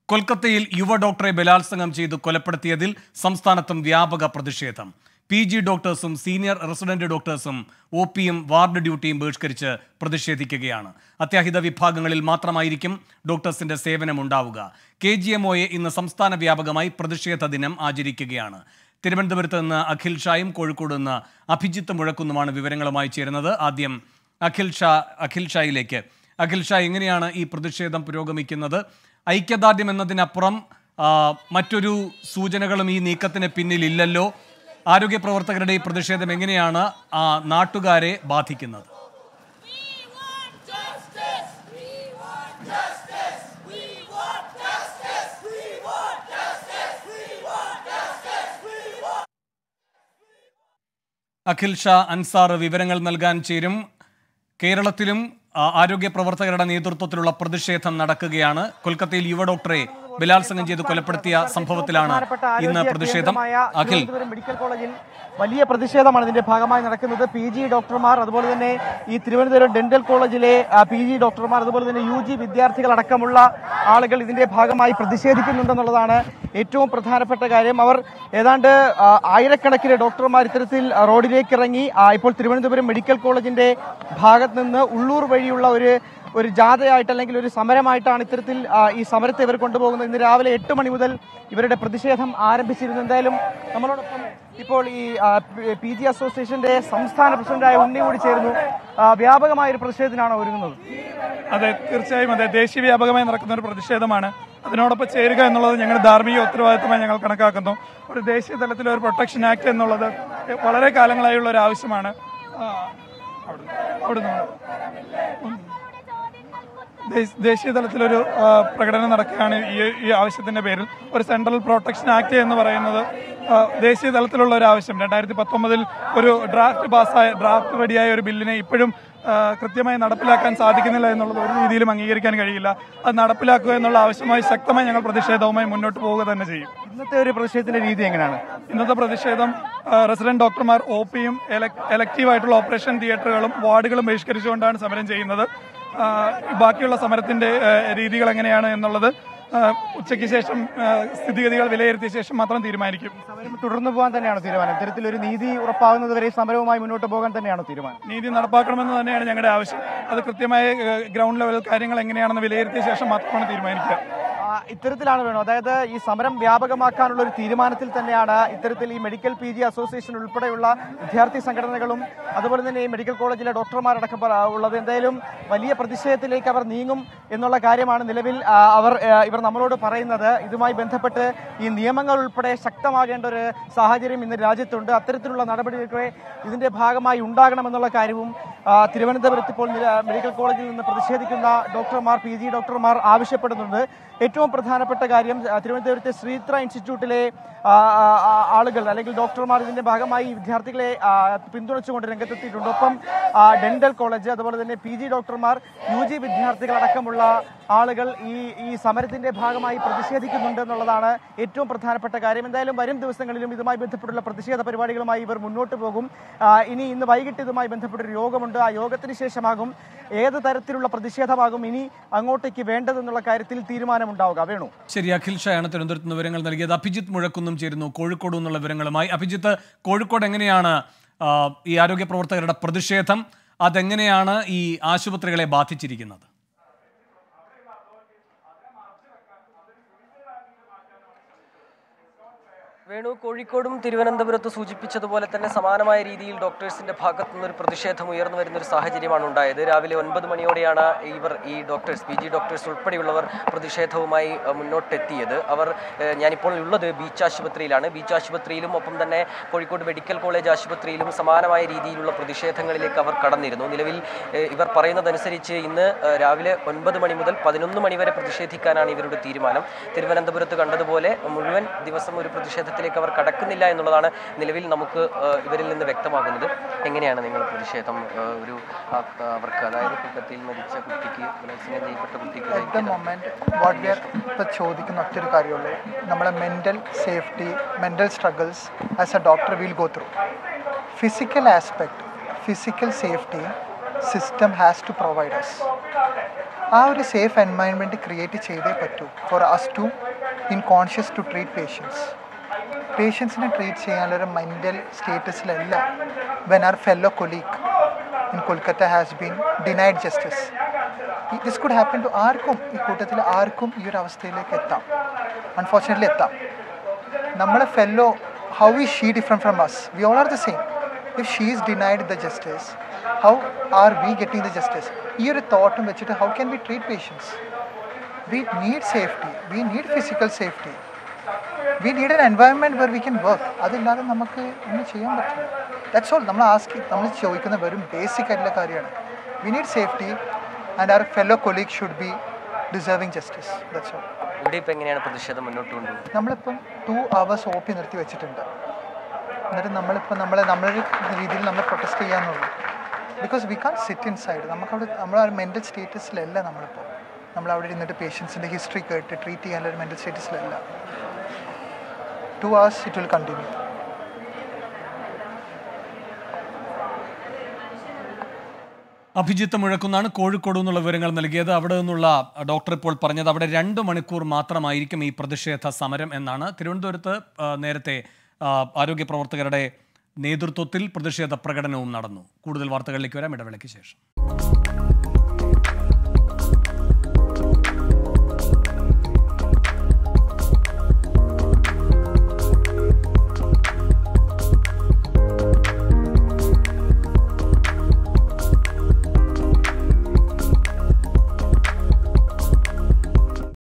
കൊൽക്കത്തയിൽ യുവ ഡോക്ടറെ ബലാത്സംഗം ചെയ്ത് കൊലപ്പെടുത്തിയതിൽ സംസ്ഥാനത്തും വ്യാപക പ്രതിഷേധം. PG ഡോക്ടേഴ്സും സീനിയർ റെസിഡന്റ് ഡോക്ടേഴ്സും OPയും വാർഡ് ഡ്യൂട്ടിയും ബഹിഷ്കരിച്ച് പ്രതിഷേധിക്കുകയാണ്. അത്യാഹിത വിഭാഗങ്ങളിൽ മാത്രമായിരിക്കും ഡോക്ടേഴ്സിന്റെ സേവനമുണ്ടാവുക. KGMOയെ ഇന്ന് സംസ്ഥാന വ്യാപകമായി പ്രതിഷേധ ദിനം ആചരിക്കുകയാണ്. തിരുവനന്തപുരത്ത് നിന്ന് അഖിൽ ഷായും കോഴിക്കോട് നിന്ന് അഭിജിത്ത് മുഴക്കുന്നുമാണ് വിവരങ്ങളുമായി ചേരുന്നത്. ആദ്യം അഖിൽ ഷായിലേക്ക്. അഖിൽ ഷാ, എങ്ങനെയാണ് ഈ പ്രതിഷേധം പുരോഗമിക്കുന്നത്? ഐക്യദാർഢ്യം എന്നതിനപ്പുറം മറ്റൊരു സൂചനകളും ഈ നീക്കത്തിന് പിന്നിലില്ലല്ലോ. ആരോഗ്യ പ്രവർത്തകരുടെ ഈ പ്രതിഷേധം എങ്ങനെയാണ് നാട്ടുകാരെ ബാധിക്കുന്നത്? അഖിൽ ഷാ അൻസാർ വിവരങ്ങൾ നൽകാൻ ചേരും. കേരളത്തിലും ആരോഗ്യ പ്രവർത്തകരുടെ നേതൃത്വത്തിലുള്ള പ്രതിഷേധം നടക്കുകയാണ്. കൊൽക്കത്തയിൽ യുവ ഡോക്ടറെ ബലാത്സംഗം ചെയ്ത് കൊലപ്പെടുത്തിയ സംഭവത്തിലാണ് ഇന്ന് പ്രതിഷേധം. അഖിൽ, മെഡിക്കൽ കോളേജിൽ വലിയ പ്രതിഷേധമാണ് ഇതിന്റെ ഭാഗമായി നടക്കുന്നത്. PG ഡോക്ടർമാർ, അതുപോലെ തന്നെ ഈ തിരുവനന്തപുരം ഡെന്റൽ കോളേജിലെ PG ഡോക്ടർമാർ, അതുപോലെ തന്നെ UG വിദ്യാർത്ഥികൾ അടക്കമുള്ള ആളുകൾ ഇതിന്റെ ഭാഗമായി പ്രതിഷേധിക്കുന്നുണ്ടെന്നുള്ളതാണ് ഏറ്റവും പ്രധാനപ്പെട്ട കാര്യം. അവർ ഏതാണ്ട് ആയിരക്കണക്കിന് ഡോക്ടർമാർ ഇത്തരത്തിൽ റോഡിലേക്ക് ഇറങ്ങി ഇപ്പോൾ തിരുവനന്തപുരം മെഡിക്കൽ കോളേജിന്റെ ഭാഗത്ത് നിന്ന് ഉള്ളൂർ വഴിയുള്ള ഒരു ജാഥയായിട്ട് അല്ലെങ്കിൽ ഒരു സമരമായിട്ടാണ് ഇത്തരത്തിൽ ഈ സമരത്തെ ഇവർ കൊണ്ടുപോകുന്നത്. ഇന്ന് രാവിലെ 8 മണി മുതൽ ഇവരുടെ പ്രതിഷേധം ആരംഭിച്ചിരുന്നു. എന്തായാലും നമ്മളോടൊപ്പം ഇപ്പോൾ ഈ PG അസോസിയേഷന്റെ സംസ്ഥാന പ്രസിഡന്റായ ഉണ്ണി കൂടി ചേരുന്നു. വ്യാപകമായ ഒരു പ്രതിഷേധത്തിനാണ് ഒരുങ്ങുന്നത്. അതെ, തീർച്ചയായും അതെ. ദേശീയവ്യാപകമായി നടക്കുന്ന ഒരു പ്രതിഷേധമാണ്. അതിനോടൊപ്പം ചേരുക എന്നുള്ളത് ഞങ്ങളുടെ ധാർമ്മിക ഉത്തരവാദിത്തമായി ഞങ്ങൾ കണക്കാക്കുന്നു. ഒരു ദേശീയ തലത്തിലെ ഒരു പ്രൊട്ടക്ഷൻ ആക്ട് എന്നുള്ളത് വളരെ കാലങ്ങളായുള്ള ഒരു ആവശ്യമാണ്. ദേശീയ തലത്തിലൊരു പ്രകടനം നടക്കുകയാണ് ഈ ആവശ്യത്തിന്റെ പേരിൽ. ഒരു സെൻട്രൽ പ്രൊട്ടക്ഷൻ ആക്ട് എന്ന് പറയുന്നത് ദേശീയ തലത്തിലുള്ള ഒരു ആവശ്യം. 2019 ഒരു ഡ്രാഫ്റ്റ് റെഡിയായ ഒരു ബില്ലിനെ ഇപ്പോഴും കൃത്യമായി നടപ്പിലാക്കാൻ സാധിക്കുന്നില്ല എന്നുള്ളത് ഒരു രീതിയിലും അംഗീകരിക്കാൻ കഴിയില്ല. അത് നടപ്പിലാക്കുക എന്നുള്ള ആവശ്യമായി ശക്തമായി ഞങ്ങൾ പ്രതിഷേധവുമായി മുന്നോട്ട് പോവുക തന്നെ ചെയ്യും. ഇന്നത്തെ ഒരു പ്രതിഷേധത്തിന്റെ രീതി എങ്ങനെയാണ്? ഇന്നത്തെ പ്രതിഷേധം റെസിഡന്റ് ഡോക്ടർമാർ OPയും എലക്റ്റീവായിട്ടുള്ള ഓപ്പറേഷൻ തിയേറ്ററുകളും വാർഡുകളും ബഹിഷ്കരിച്ചുകൊണ്ടാണ് സമരം ചെയ്യുന്നത്. ബാക്കിയുള്ള സമരത്തിന്റെ രീതികൾ എങ്ങനെയാണ് എന്നുള്ളത് ഉച്ചയ്ക്ക് ശേഷം സ്ഥിതിഗതികൾ വിലയിരുത്തിയ ശേഷം മാത്രം തീരുമാനിക്കും. സമരം തുടർന്നു പോകാൻ തന്നെയാണോ തീരുമാനം? ഇത്തരത്തിലൊരു നീതി ഉറപ്പാകുന്നതുവരെ സമരവുമായി മുന്നോട്ട് പോകാൻ തന്നെയാണോ തീരുമാനം? നീതി നടപ്പാക്കണമെന്ന് തന്നെയാണ് ഞങ്ങളുടെ ആവശ്യം. അത് കൃത്യമായ ഗ്രൗണ്ട് ലെവൽ കാര്യങ്ങൾ എങ്ങനെയാണെന്ന് വിലയിരുത്തിയ ശേഷം മാത്രമാണ് തീരുമാനിക്കുക. ഇത്തരത്തിലാണ് വേണം, അതായത് ഈ സമരം വ്യാപകമാക്കാനുള്ള ഒരു തീരുമാനത്തിൽ തന്നെയാണ് ഇത്തരത്തിൽ ഈ മെഡിക്കൽ PG അസോസിയേഷൻ ഉൾപ്പെടെയുള്ള വിദ്യാർത്ഥി സംഘടനകളും അതുപോലെ തന്നെ ഈ മെഡിക്കൽ കോളേജിലെ ഡോക്ടർമാരടക്കം ഉള്ളത്. എന്തായാലും വലിയ പ്രതിഷേധത്തിലേക്ക് അവർ നീങ്ങും എന്നുള്ള കാര്യമാണ് നിലവിൽ ഇവർ നമ്മളോട് പറയുന്നത്. ഇതുമായി ബന്ധപ്പെട്ട് ഈ നിയമങ്ങൾ ഉൾപ്പെടെ ശക്തമാകേണ്ട ഒരു സാഹചര്യം ഇന്ന് രാജ്യത്തുണ്ട്. അത്തരത്തിലുള്ള നടപടികളൊക്കെ ഇതിന്റെ ഭാഗമായി ഉണ്ടാകണമെന്നുള്ള കാര്യവും തിരുവനന്തപുരത്ത് ഇപ്പോൾ മെഡിക്കൽ കോളേജിൽ നിന്ന് പ്രതിഷേധിക്കുന്ന ഡോക്ടർമാർ, PG ഡോക്ടർമാർ ആവശ്യപ്പെടുന്നുണ്ട്. ഏറ്റവും പ്രധാനപ്പെട്ട കാര്യം, തിരുവനന്തപുരത്തെ ശ്രീത്ര ഇൻസ്റ്റിറ്റ്യൂട്ടിലെ ആളുകൾ അല്ലെങ്കിൽ ഡോക്ടർമാർ ഇതിന്റെ ഭാഗമായി വിദ്യാർത്ഥികളെ പിന്തുണച്ചുകൊണ്ട് രംഗത്തെത്തിയിട്ടുണ്ട്. ഒപ്പം ഡെന്റൽ കോളേജ്, അതുപോലെ തന്നെ PG ഡോക്ടർമാർ, UG വിദ്യാർത്ഥികളടക്കമുള്ള ആളുകൾ ഈ സമരത്തിന്റെ ഭാഗമായി പ്രതിഷേധിക്കുന്നുണ്ട് എന്നുള്ളതാണ് ഏറ്റവും പ്രധാനപ്പെട്ട കാര്യം. എന്തായാലും വരും ദിവസങ്ങളിലും ഇതുമായി ബന്ധപ്പെട്ടുള്ള പ്രതിഷേധ പരിപാടികളുമായി ഇവർ മുന്നോട്ട് പോകും. ഇന്ന് വൈകിട്ട് ഇതുമായി ബന്ധപ്പെട്ടൊരു യോഗമുണ്ട്. ആ യോഗത്തിന് ശേഷമാകും ഏത് തരത്തിലുള്ള പ്രതിഷേധമാകും ഇനി അങ്ങോട്ടേക്ക് വേണ്ടതെന്നുള്ള കാര്യത്തിൽ തീരുമാനമുണ്ടാവുക. വേണു, ശരി. അഖിൽ ഷായാണ് തിരുവനന്തപുരത്ത് നിന്ന് വിവരങ്ങൾ നൽകിയത്. അഭിജിത്ത് മുഴക്കുന്നും ചേരുന്നു കോഴിക്കോട് നിന്നുള്ള വിവരങ്ങളുമായി. അഭിജിത്ത്, കോഴിക്കോട് എങ്ങനെയാണ് ഈ ആരോഗ്യ പ്രവർത്തകരുടെ പ്രതിഷേധം? അതെങ്ങനെയാണ് ഈ ആശുപത്രികളെ ബാധിച്ചിരിക്കുന്നത്? വേണു, കോഴിക്കോടും തിരുവനന്തപുരത്ത് സൂചിപ്പിച്ചതുപോലെ തന്നെ സമാനമായ രീതിയിൽ ഡോക്ടേഴ്സിന്റെ ഭാഗത്തു നിന്നൊരു പ്രതിഷേധം ഉയർന്നു വരുന്നൊരു സാഹചര്യമാണ് ഉണ്ടായത്. രാവിലെ 9 മണിയോടെയാണ് ഈ ഡോക്ടേഴ്സ്, PG ഡോക്ടേഴ്സ് ഉൾപ്പെടെയുള്ളവർ പ്രതിഷേധവുമായി മുന്നോട്ടെത്തിയത്. ഞാനിപ്പോൾ ഉള്ളത് ബീച്ച് ആശുപത്രിയിലാണ്. ബീച്ച് ആശുപത്രിയിലും ഒപ്പം തന്നെ കോഴിക്കോട് മെഡിക്കൽ കോളേജ് ആശുപത്രിയിലും സമാനമായ രീതിയിലുള്ള പ്രതിഷേധങ്ങളിലേക്ക് അവർ കടന്നിരുന്നു. നിലവിൽ ഇവർ പറയുന്നതനുസരിച്ച് ഇന്ന് രാവിലെ 9 മണി മുതൽ 11 മണി വരെ പ്രതിഷേധിക്കാനാണ് ഇവരുടെ തീരുമാനം. തിരുവനന്തപുരത്ത് കണ്ടതുപോലെ മുഴുവൻ ദിവസം ഒരു പ്രതിഷേധത്തിൽ അവർ കടക്കുന്നില്ല എന്നുള്ളതാണ് നിലവിൽ നമുക്ക് ഇവരിൽ നിന്ന് വ്യക്തമാകുന്നത്. എങ്ങനെയാണ് നിങ്ങൾ പ്രതിഷേധം അവർക്ക്, അതായത് കൊൽക്കത്തയിൽ മരിച്ച കുട്ടിക്ക്, ബലാത്സംഗം ചെയ്യപ്പെട്ട കുട്ടിക്ക് ചോദിക്കുന്ന ഒറ്റൊരു കാര്യമുള്ളൂ, നമ്മളെ mental safety, mental struggles as a doctor will go through. Physical aspect, physical safety system has to provide us. ആ ഒരു സേഫ് എൻവയൺമെൻറ്റ് ക്രിയേറ്റ് ചെയ്തേ പറ്റൂ for us to in conscious to treat patients. പേഷ്യൻസിനെ ട്രീറ്റ് ചെയ്യാനുള്ളൊരു mental സ്റ്റേറ്റസിലല്ല when our fellow colleague in Kolkata has been denied justice. This could happen to ആർക്കും, ഈ കൂട്ടത്തിൽ ആർക്കും ഈ ഒരു അവസ്ഥയിലേക്ക് എത്താം, അൺഫോർച്ചുനേറ്റ്ലി എത്താം. നമ്മളെ fellow, how is she different from us? We all are the same. If she is denied the justice, how are we getting the justice? ഈ ഒരു തോട്ടും വെച്ചിട്ട് how can we treat patients? We need safety, we need physical safety, we need en environment where we can work. അതില്ലാതെ നമുക്ക് ഒന്നും ചെയ്യാൻ പറ്റില്ല. That's all. നമ്മൾ ചോദിക്കുന്ന വെറും ബേസിക് ആയിട്ടുള്ള കാര്യമാണ്. We need safety and our fellow colleague should be deserving justice. That's all. ഇവിടെ ഇപ്പോൾ എങ്ങനെയാണ് പ്രതിഷേധം മുന്നോട്ട് കൊണ്ടുപോകുന്നത്? നമ്മളിപ്പം 2 hours OP നിർത്തി വെച്ചിട്ടുണ്ട്. എന്നിട്ട് നമ്മളിപ്പോൾ നമ്മളൊരു രീതിയിൽ നമ്മൾ പ്രൊട്ടസ്റ്റ് ചെയ്യാന്നുള്ളൂ. Because we can sit inside. നമ്മളെ മെൻ്റൽ സ്റ്റേറ്റസിലല്ല നമ്മളിപ്പോൾ. നമ്മളവിടെ ഇരുന്നിട്ട് പേഷ്യൻസിൻ്റെ ഹിസ്റ്ററി കേട്ട് ട്രീറ്റ് ചെയ്യാനുള്ള ഒരു മെൻ്റൽ സ്റ്റേറ്റസിലല്ല. 2 hours it will continue. Abhijith മുഴക്കുന്നാണ് കോഴിക്കോട് നിന്നുള്ള വിവരങ്ങൾ നൽകിയത്. അവിടെ നിന്നുള്ള ഡോക്ടർ ഇപ്പോൾ പറഞ്ഞത് അവിടെ 2 മണിക്കൂർ മാത്രമായിരിക്കും ഈ പ്രതിഷേധ സമരം എന്നാണ്. തിരുവനന്തപുരത്ത് നേരത്തെ ആരോഗ്യ പ്രവർത്തകരുടെ നേതൃത്വത്തിൽ പ്രതിഷേധ പ്രകടനവും നടന്നു. കൂടുതൽ വാർത്തകളിലേക്ക് വരാം ഇടവേളയ്ക്ക് ശേഷം.